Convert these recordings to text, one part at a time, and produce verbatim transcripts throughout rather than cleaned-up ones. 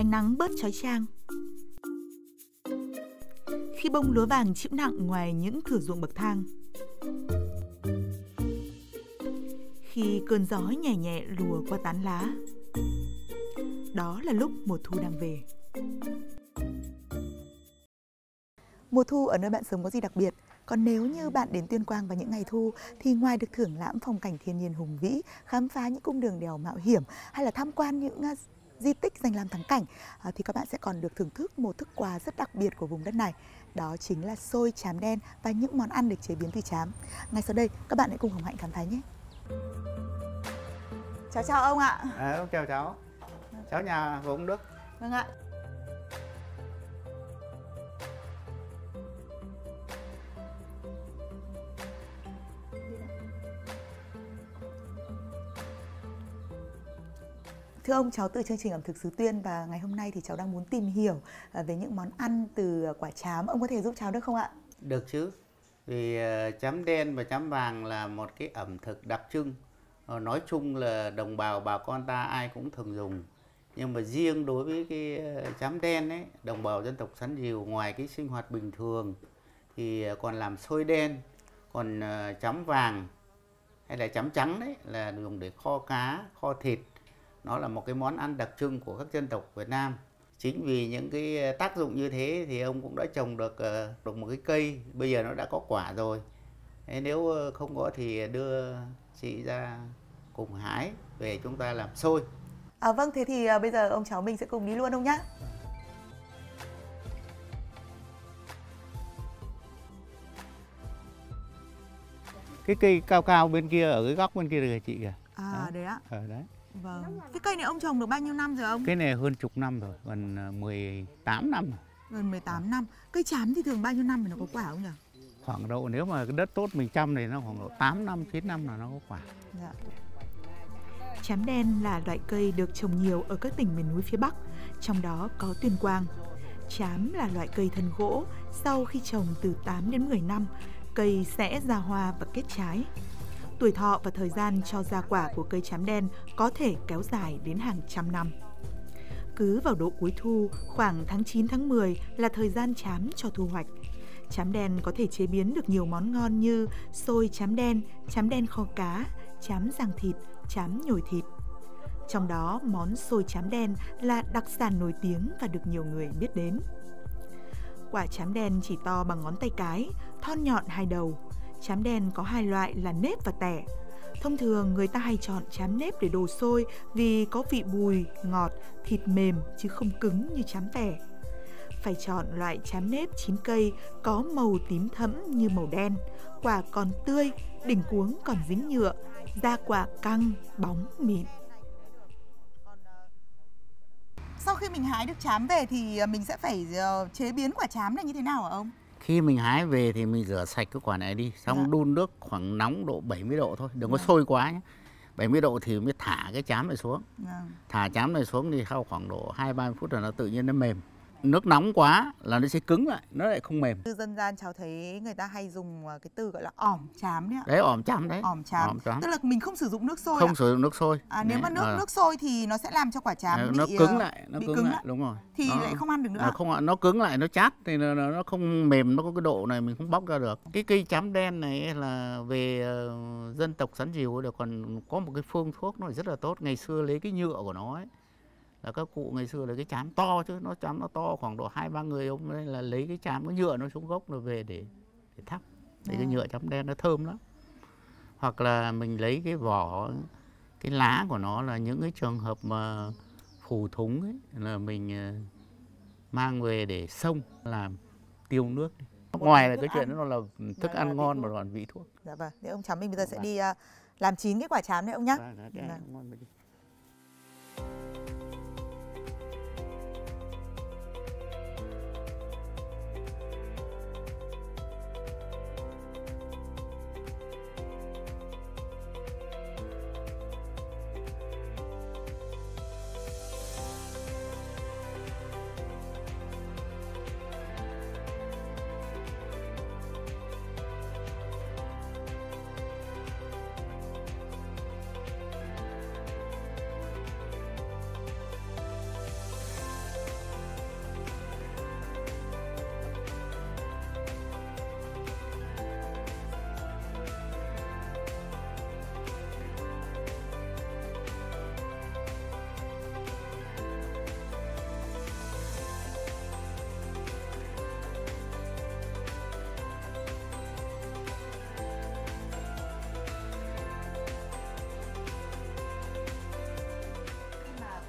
ánh nắng bớt chói chang. Khi bông lúa vàng chịu nặng ngoài những thửa ruộng bậc thang. Khi cơn gió nhẹ nhẹ lùa qua tán lá. Đó là lúc mùa thu đang về. Mùa thu ở nơi bạn sống có gì đặc biệt? Còn nếu như bạn đến Tuyên Quang vào những ngày thu thì ngoài được thưởng lãm phong cảnh thiên nhiên hùng vĩ, khám phá những cung đường đèo mạo hiểm hay là tham quan những uh, di tích danh lam thắng cảnh uh, thì các bạn sẽ còn được thưởng thức một thức quà rất đặc biệt của vùng đất này. Đó chính là xôi chám đen và những món ăn được chế biến từ chám. Ngay sau đây các bạn hãy cùng Hồng Hạnh khám phá nhé. Cháu chào ông ạ. À, chào cháu. Cháu nhà Gốm Đức. Vâng ạ. Thưa ông, cháu từ chương trình ẩm thực xứ Tuyên và ngày hôm nay thì cháu đang muốn tìm hiểu về những món ăn từ quả chám. Ông có thể giúp cháu được không ạ? Được chứ. Vì chám đen và chám vàng là một cái ẩm thực đặc trưng. Nói chung là đồng bào bà con ta ai cũng thường dùng. Nhưng mà riêng đối với cái chám đen ấy, đồng bào dân tộc Sán Dìu ngoài cái sinh hoạt bình thường thì còn làm xôi đen, còn chám vàng hay là chám trắng đấy là dùng để kho cá, kho thịt. Nó là một cái món ăn đặc trưng của các dân tộc Việt Nam. Chính vì những cái tác dụng như thế thì ông cũng đã trồng được, được một cái cây, bây giờ nó đã có quả rồi. Thế nếu không có thì đưa chị ra cùng hái về chúng ta làm xôi. À, vâng, thế thì bây giờ ông cháu mình sẽ cùng đi luôn ông nhé. Cái cây cao cao bên kia ở cái góc bên kia kìa chị kìa. À, đó. Đấy ạ. Ở đấy. Vâng. Cái cây này ông trồng được bao nhiêu năm rồi ông? Cái này hơn chục năm rồi, gần mười tám năm rồi. Gần mười tám năm. Cây chám thì thường bao nhiêu năm thì nó có quả không nhỉ? Khoảng độ nếu mà cái đất tốt mình chăm thì nó khoảng độ tám năm, chín năm là nó có quả. Dạ. Chám đen là loại cây được trồng nhiều ở các tỉnh miền núi phía Bắc, trong đó có Tuyên Quang. Chám là loại cây thân gỗ, sau khi trồng từ tám đến mười năm, cây sẽ ra hoa và kết trái. Tuổi thọ và thời gian cho ra quả của cây chám đen có thể kéo dài đến hàng trăm năm. Cứ vào độ cuối thu, khoảng tháng chín tháng mười là thời gian chám cho thu hoạch. Chám đen có thể chế biến được nhiều món ngon như xôi chám đen, chám đen kho cá, chám rang thịt, chám nhồi thịt. Trong đó, món xôi chám đen là đặc sản nổi tiếng và được nhiều người biết đến. Quả chám đen chỉ to bằng ngón tay cái, thon nhọn hai đầu. Chám đen có hai loại là nếp và tẻ. Thông thường người ta hay chọn chám nếp để đồ xôi vì có vị bùi, ngọt, thịt mềm chứ không cứng như chám tẻ. Phải chọn loại chám nếp chín cây có màu tím thẫm như màu đen, quả còn tươi, đỉnh cuống còn dính nhựa, da quả căng, bóng, mịn. Sau khi mình hái được chám về thì mình sẽ phải chế biến quả chám này như thế nào hả ông? Khi mình hái về thì mình rửa sạch cái quả này đi, xong dạ. Đun nước khoảng nóng độ bảy mươi độ thôi, đừng có dạ. Sôi quá nhé. bảy mươi độ thì mới thả cái chám này xuống. Dạ. Thả chám này xuống thì sau khoảng độ hai ba mươi phút là nó tự nhiên nó mềm. Nước nóng quá là nó sẽ cứng lại, nó lại không mềm. Từ dân gian cháu thấy người ta hay dùng cái từ gọi là ỏm chám đấy ạ. Đấy, ỏm chám đấy. Ỏm chám. Ỏm chám. Tức là mình không sử dụng nước sôi. Không ạ? sử dụng nước sôi. À, nếu mà nước à. nước sôi thì nó sẽ làm cho quả chám à, bị nó cứng lại, nó bị cứng, cứng lại, lại, đúng rồi. Thì nó, lại không ăn được nữa. À, không, nó cứng lại, nó chát thì nó, nó không mềm, nó có cái độ này mình không bóc ra được. Cái cây chám đen này là về uh, dân tộc Sán Dìu là còn có một cái phương thuốc nó rất là tốt. Ngày xưa lấy cái nhựa của nó ấy, là các cụ ngày xưa là cái chám to chứ, nó chám nó to khoảng độ hai ba người ông ấy là lấy cái chám cái nhựa nó xuống gốc rồi về để để thắp. Để à. Cái nhựa chám đen nó thơm lắm. Hoặc là mình lấy cái vỏ, cái lá của nó là những cái trường hợp mà phù thúng ấy, là mình mang về để xông làm tiêu nước. Ngoài là cái chuyện đó là thức ăn ngon mà còn vị thuốc. Dạ vâng, để ông cháu mình bây giờ sẽ đi uh, làm chín cái quả chám này ông nhé.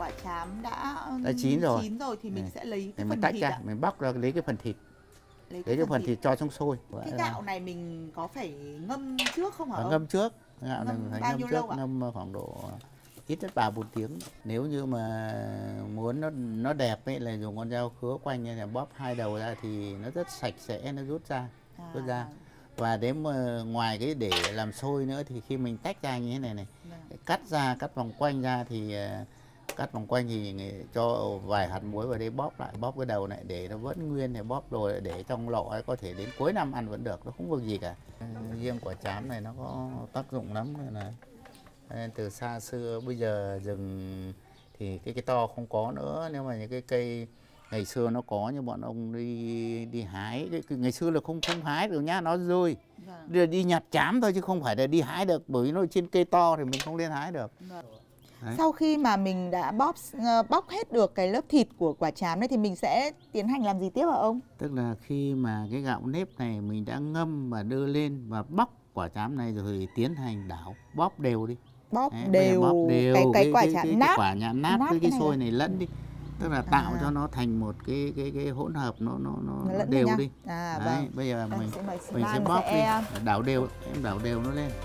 quả chám đã đã chín rồi, chín rồi thì mình này, sẽ lấy cái mình phần tách thịt ra, ạ. mình bóc ra lấy cái phần thịt, Lấy lấy cái phần thịt. thịt cho trong sôi. Cái gạo này mình có phải ngâm trước không hả ông? Ngâm trước, gạo này Ngâm phải bao ngâm nhiêu trước, lâu ạ? ngâm khoảng độ ít nhất ba bốn tiếng. Nếu như mà muốn nó nó đẹp ấy là dùng con dao khứa quanh như là bóp hai đầu ra thì nó rất sạch sẽ, nó rút ra, À. rút ra. Và đến mà ngoài cái để làm sôi nữa thì khi mình tách ra như thế này này, Vâng. cắt ra, cắt vòng quanh ra thì cắt vòng quanh thì cho vài hạt muối vào đây bóp lại, bóp cái đầu này để nó vẫn nguyên, thì bóp rồi để trong lọ ấy, có thể đến cuối năm ăn vẫn được, nó không việc gì cả. Riêng quả chám này nó có tác dụng lắm, nên là nên từ xa xưa, bây giờ rừng thì cái cái to không có nữa, nếu mà những cái cây ngày xưa nó có, như bọn ông đi đi hái, cái, ngày xưa là không không hái được nhá, nó rơi. Vâng. Đi nhặt chám thôi chứ không phải là đi hái được, bởi vì nó trên cây to thì mình không lên hái được. Vâng. Sau khi mà mình đã bóp bóc hết được cái lớp thịt của quả chám này thì mình sẽ tiến hành làm gì tiếp hả ông? Tức là khi mà cái gạo nếp này mình đã ngâm và đưa lên và bóc quả chám này rồi thì tiến hành đảo, bóp đều đi. Bóp Đấy, đều, bóp đều cái, cái, cái quả cái, chám cái, nát, cái quả nhãn nát, nát với cái, cái sôi này, này lẫn đi. Tức là tạo à. cho nó thành một cái cái cái hỗn hợp, nó nó nó, nó đều đi. À, Đấy, vâng. bây giờ Đây, mình sẽ mình sẽ bóp sẽ... đi, đảo đều, em đảo đều nó lên.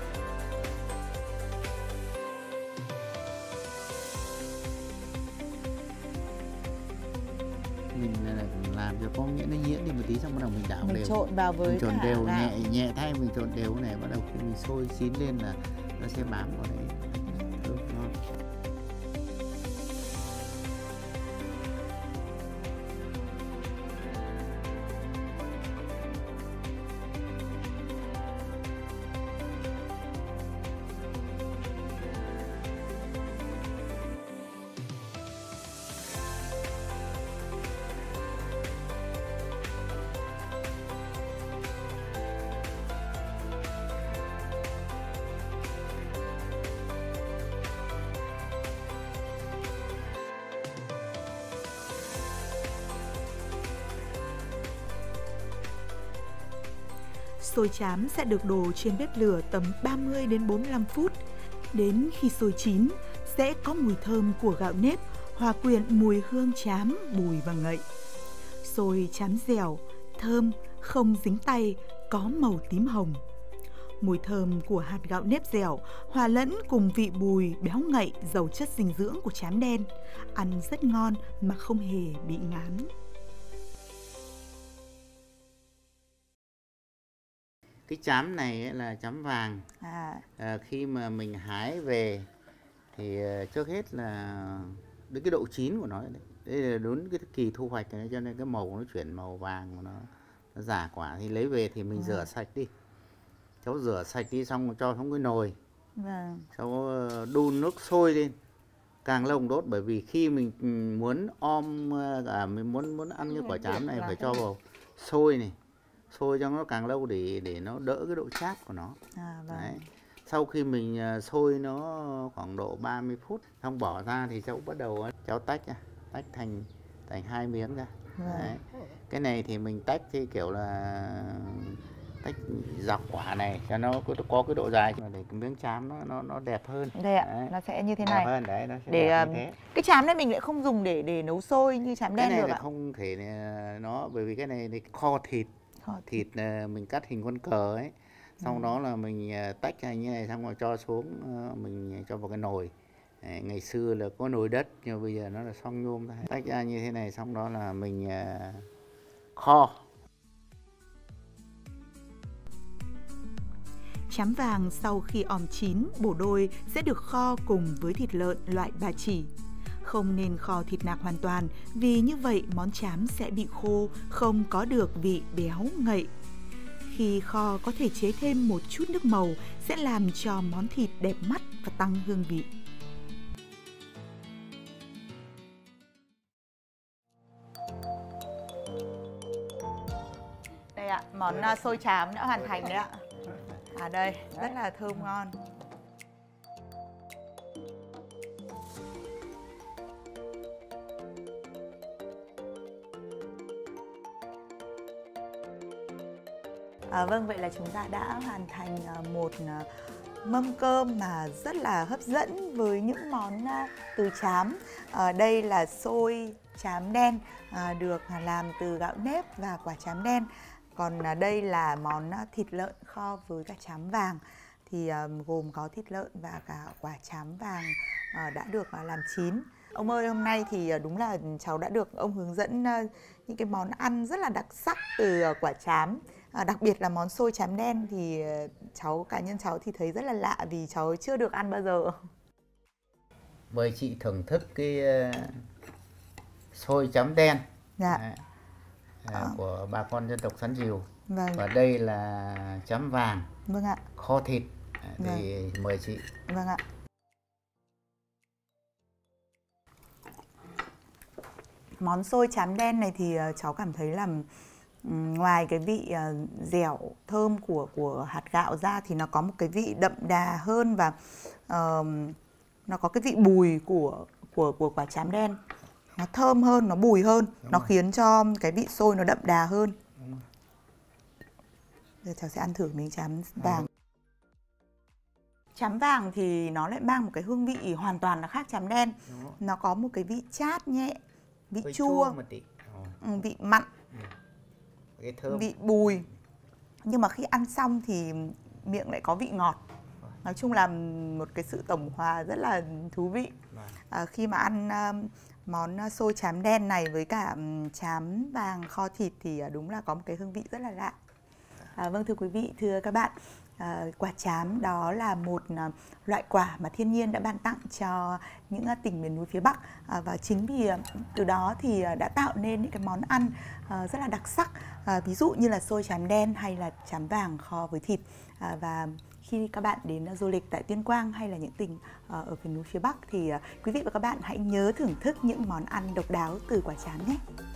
Mình làm cho có nghĩa nó nhuyễn đi một tí, xong bắt đầu mình đảo mình đều, trộn vào với mình trộn cả đều, gạo. nhẹ nhẹ thay mình trộn đều này, bắt đầu khi mình sôi chín lên là nó sẽ bám vào đấy. Ừ, ngon. Xôi chám sẽ được đổ trên bếp lửa tầm ba mươi đến bốn mươi lăm phút. Đến khi xôi chín, sẽ có mùi thơm của gạo nếp hòa quyện mùi hương chám, bùi và ngậy. Xôi chám dẻo, thơm, không dính tay, có màu tím hồng. Mùi thơm của hạt gạo nếp dẻo hòa lẫn cùng vị bùi béo ngậy giàu chất dinh dưỡng của chám đen, ăn rất ngon mà không hề bị ngán. Cái chám này ấy là chám vàng. À. À, khi mà mình hái về thì trước hết là đến cái độ chín của nó, đây là đúng cái kỳ thu hoạch này, cho nên cái màu nó chuyển màu vàng, nó, nó giả quả thì lấy về thì mình à. rửa sạch đi. Cháu rửa sạch đi xong rồi cho xuống cái nồi. Vâng. Cháu đun nước sôi lên, càng lâu đốt, bởi vì khi mình muốn om à, mình muốn muốn ăn cái quả chám này phải cho vào sôi này. Sôi cho nó càng lâu để để nó đỡ cái độ chát của nó. À, vâng. Đấy. Sau khi mình sôi nó khoảng độ ba mươi phút, xong bỏ ra thì cháu bắt đầu cháu tách ra, tách thành thành hai miếng ra. Vâng. Đấy. Cái này thì mình tách thì kiểu là tách dọc quả này cho nó có, có cái độ dài để cái miếng chám nó nó nó đẹp hơn. Đây ạ, đấy. Nó sẽ như thế này. Đẹp hơn, đấy, nó sẽ để đẹp như thế. Cái chám này mình lại không dùng để để nấu sôi như chám đen được ạ. Cái này là không thể nó, bởi vì cái này thì kho thịt. Thịt mình cắt hình con cờ ấy, xong ừ. đó là mình tách ra như này, xong rồi cho xuống, mình cho vào cái nồi. Đấy, ngày xưa là có nồi đất nhưng bây giờ nó là xoong nhôm thôi. Tách ra như thế này, xong đó là mình kho. Chám vàng sau khi òm chín, bổ đôi sẽ được kho cùng với thịt lợn loại ba chỉ. Không nên kho thịt nạc hoàn toàn, vì như vậy món chám sẽ bị khô, không có được vị béo ngậy. Khi kho có thể chế thêm một chút nước màu sẽ làm cho món thịt đẹp mắt và tăng hương vị. Đây ạ, món xôi chám đã hoàn thành đấy ạ. À đây, rất là thơm ngon. À, vâng, vậy là chúng ta đã hoàn thành một mâm cơm mà rất là hấp dẫn với những món từ trám. À, đây là xôi trám đen à, được làm từ gạo nếp và quả trám đen. Còn à, đây là món thịt lợn kho với cả trám vàng. Thì à, gồm có thịt lợn và cả quả trám vàng à, đã được à, làm chín. Ông ơi, hôm nay thì đúng là cháu đã được ông hướng dẫn uh, những cái món ăn rất là đặc sắc từ uh, quả trám. À, đặc biệt là món xôi trám đen thì uh, cháu, cá nhân cháu thì thấy rất là lạ vì cháu chưa được ăn bao giờ. Mời chị thưởng thức cái uh, xôi trám đen dạ. à, à. của bà con dân tộc Sán Dìu. Vâng. Và đây là trám vàng, vâng ạ. kho thịt. À, thì vâng. Mời chị. Vâng ạ. Món xôi trám đen này thì cháu cảm thấy là um, ngoài cái vị uh, dẻo thơm của của hạt gạo ra thì nó có một cái vị đậm đà hơn và uh, nó có cái vị bùi của của của quả trám đen. Nó thơm hơn, nó bùi hơn, Đúng nó rồi. khiến cho cái vị xôi nó đậm đà hơn. Giờ cháu sẽ ăn thử miếng trám vàng. Trám vàng thì nó lại mang một cái hương vị hoàn toàn là khác trám đen. Nó có một cái vị chát nhẹ, vị Hơi chua, chua một tí. vị mặn, cái thơm. vị bùi. Nhưng mà khi ăn xong thì miệng lại có vị ngọt. Nói chung là một cái sự tổng hòa rất là thú vị. À, khi mà ăn uh, món xôi trám đen này với cả um, trám vàng kho thịt thì uh, đúng là có một cái hương vị rất là lạ. À, vâng, thưa quý vị, thưa các bạn, à, quả trám đó là một à, loại quả mà thiên nhiên đã ban tặng cho những à, tỉnh miền núi phía Bắc, à, và chính vì à, từ đó thì à, đã tạo nên những cái món ăn à, rất là đặc sắc, à, ví dụ như là xôi trám đen hay là trám vàng kho với thịt. À, và khi các bạn đến du lịch tại Tuyên Quang hay là những tỉnh ở miền núi phía Bắc thì quý vị và các bạn hãy nhớ thưởng thức những món ăn độc đáo từ quả trám nhé.